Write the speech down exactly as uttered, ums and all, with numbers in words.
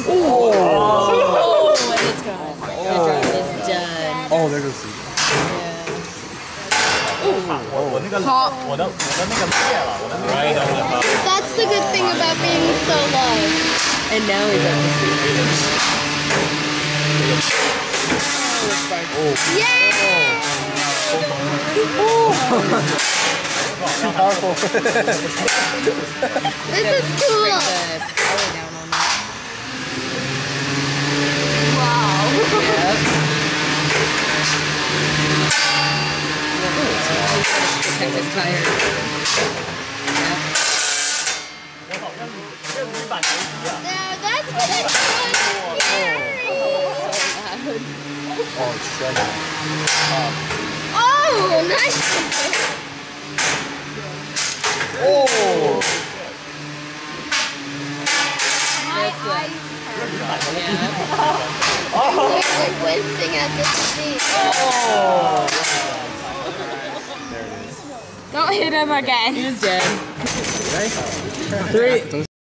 Oh, and it's gone. The drone is done. Oh, there goes Steve. That's the good thing about being so low. And now he's up to speed. Yay! Too powerful. This is cool. The power down on that. Wow. Protected tire. Now that's what it's scary. Oh, it's shredded. Oh, nice. Oh! My eyes hurt. Yeah. You're like wincing at the speed. Oh! There it is. Don't hit him again. He's dead. Three.